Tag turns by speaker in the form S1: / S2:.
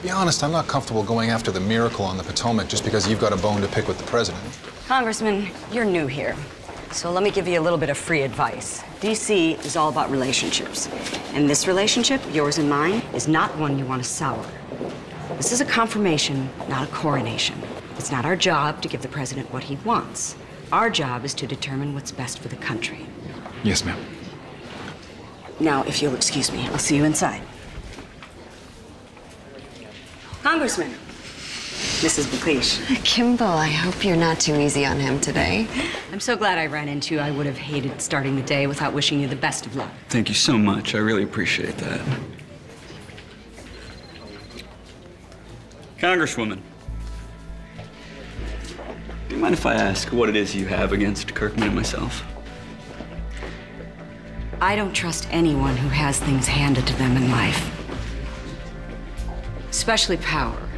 S1: Be honest, I'm not comfortable going after the miracle on the Potomac just because you've got a bone to pick with the president.
S2: Congressman, you're new here. So let me give you a little bit of free advice. D.C. is all about relationships. And this relationship, yours and mine, is not one you want to sour. This is a confirmation, not a coronation. It's not our job to give the president what he wants. Our job is to determine what's best for the country.
S1: Yes, ma'am.
S2: Now, if you'll excuse me, I'll see you inside. Congressman, Mrs. McLeish.
S3: Kimball, I hope you're not too easy on him today.
S2: I'm so glad I ran into you. I would have hated starting the day without wishing you the best of luck.
S4: Thank you so much. I really appreciate that. Congresswoman, do you mind if I ask what it is you have against Kirkman and myself?
S2: I don't trust anyone who has things handed to them in life. Especially power.